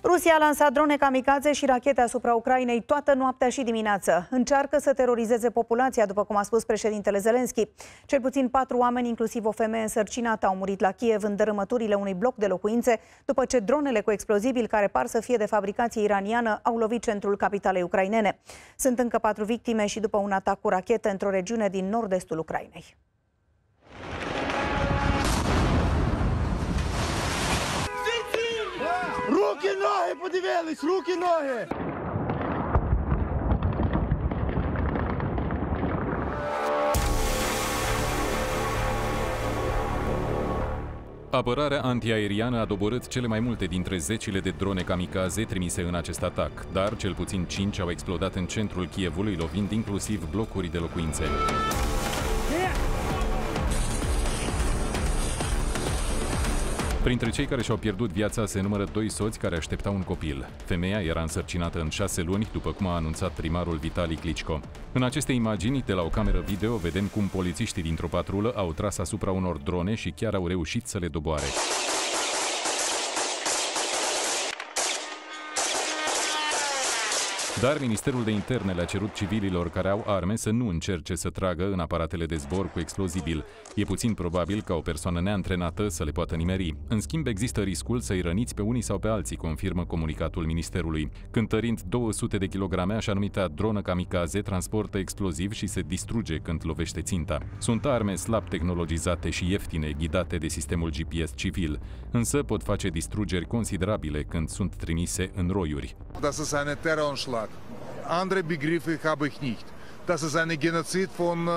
Rusia a lansat drone kamikaze și rachete asupra Ucrainei toată noaptea și dimineață. Încearcă să terorizeze populația, după cum a spus președintele Zelensky. Cel puțin 4 oameni, inclusiv o femeie însărcinată, au murit la Kiev în dărâmăturile unui bloc de locuințe, după ce dronele cu explozibili, care par să fie de fabricație iraniană, au lovit centrul capitalei ucrainene. Sunt încă 4 victime și după un atac cu rachete într-o regiune din nord-estul Ucrainei. Руки, ноги, подивились! Руки, ноги! Apărarea antiaeriană a doborât cele mai multe dintre zecile de drone kamikaze trimise în acest atac, dar cel puțin 5 au explodat în centrul Kievului, lovind inclusiv blocuri de locuințe. Printre cei care și-au pierdut viața se numără 2 soți care așteptau un copil. Femeia era însărcinată în 6 luni, după cum a anunțat primarul Vitali Klitschko. În aceste imagini, de la o cameră video, vedem cum polițiștii dintr-o patrulă au tras asupra unor drone și chiar au reușit să le doboare. Dar Ministerul de Interne le-a cerut civililor care au arme să nu încerce să tragă în aparatele de zbor cu explozibil. E puțin probabil ca o persoană neantrenată să le poată nimeri. În schimb, există riscul să-i răniți pe unii sau pe alții, confirmă comunicatul Ministerului. Cântărind 200 de kilograme, așa numita dronă kamikaze transportă exploziv și se distruge când lovește ținta. Sunt arme slab tehnologizate și ieftine, ghidate de sistemul GPS civil, însă pot face distrugeri considerabile când sunt trimise în roiuri. Das ist eine Terroranschlag. Andere Begriffe habe ich nicht. Das ist ein Genozid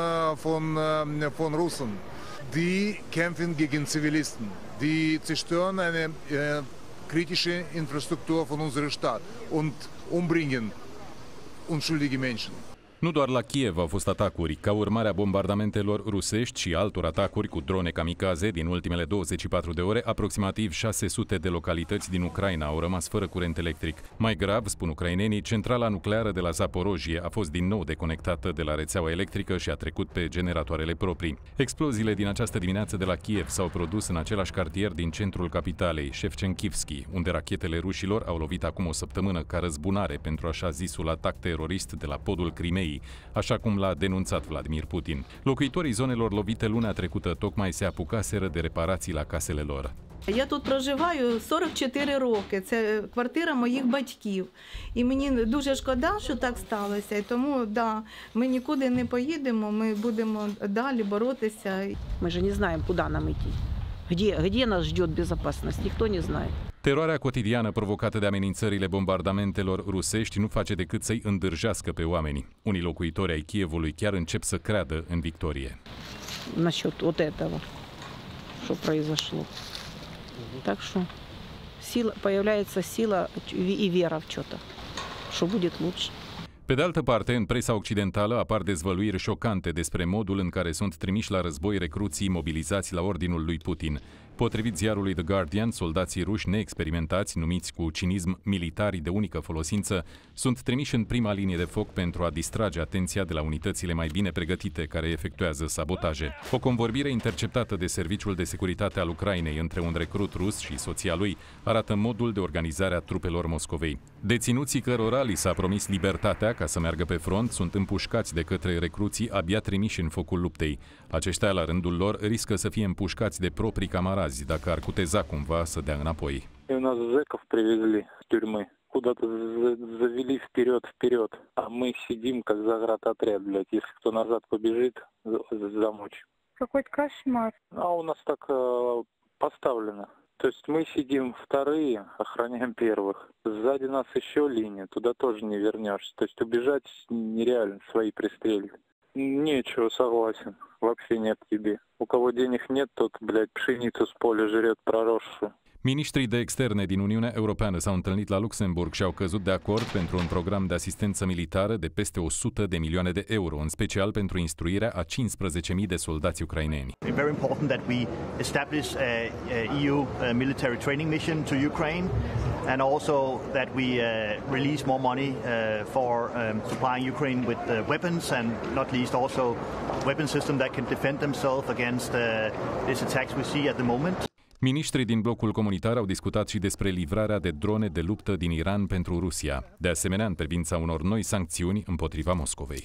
von Russen. Die kämpfen gegen Zivilisten. Die zerstören eine kritische Infrastruktur von unserer Stadt und umbringen unschuldige Menschen. Nu doar la Kiev au fost atacuri. Ca urmare a bombardamentelor rusești și altor atacuri cu drone kamikaze din ultimele 24 de ore, aproximativ 600 de localități din Ucraina au rămas fără curent electric. Mai grav, spun ucrainenii, centrala nucleară de la Zaporojie a fost din nou deconectată de la rețeaua electrică și a trecut pe generatoarele proprii. Exploziile din această dimineață de la Kiev s-au produs în același cartier din centrul capitalei, Shevchenkivski, unde rachetele rușilor au lovit acum o săptămână ca răzbunare pentru așa zisul atac terorist de la podul Crimei, așa cum l-a denunțat Vladimir Putin. Locuitorii zonelor lovite luna trecută tocmai se apucaseră de reparații la casele lor. Я тут проживаю 44 роки, це квартира моїх батьків. І мені дуже шкода, що так сталося. І тому, да, ми нікуди не поїдемо, ми будемо далі боротися. Мы же не знаем, куда нам идти. Где нас ждет безопасность, никто не знает. Teroarea cotidiană provocată de amenințările bombardamentelor rusești nu face decât să-i îndârjească pe oameni. Unii locuitori ai Kievului chiar încep să creadă în victorie. Насчет вот этого, что произошло. Так что появляется сила и вера в что-то, что будет лучше. Pe de altă parte, în presa occidentală apar dezvăluiri șocante despre modul în care sunt trimiși la război recruții mobilizați la ordinul lui Putin. Potrivit ziarului The Guardian, soldații ruși neexperimentați, numiți cu cinism militarii de unică folosință, sunt trimiși în prima linie de foc pentru a distrage atenția de la unitățile mai bine pregătite care efectuează sabotaje. O convorbire interceptată de Serviciul de Securitate al Ucrainei între un recrut rus și soția lui arată modul de organizare a trupelor Moscovei. Deținuții cărora li s-a promis libertatea ca să meargă pe front sunt împușcați de către recruții abia trimiși în focul luptei. Aceștia, la rândul lor, riscă să fie împușcați de proprii camarazi dacă ar cuteza cumva să dea înapoi. У нас зэков привезли с тюрьмы. Куда-то завели вперед. А мы сидим, как заградотряд, блядь. Если кто назад побежит, замочь. Какой-то кошмар. А у нас так поставлено. То есть мы сидим вторые, охраняем первых. Сзади нас еще линия, туда тоже не вернешься. То есть убежать нереально, свои пристрелят. Нечего, согласен. Вообще нет тебе. У кого денег нет, тот, блядь, пшеницу с поля жрет проросшую. Ministrii de externe din Uniunea Europeană s-au întâlnit la Luxemburg și au căzut de acord pentru un program de asistență militară de peste 100 de milioane de euro, în special pentru instruirea a 15.000 de soldați ucraineni. It's very important that we establish a EU military training mission to Ukraine and also that we release more money for supplying Ukraine with weapons and not least also weapon system that can defend themselves against these attacks we see at the moment. Miniștrii din blocul comunitar au discutat și despre livrarea de drone de luptă din Iran pentru Rusia, de asemenea în privința unor noi sancțiuni împotriva Moscovei.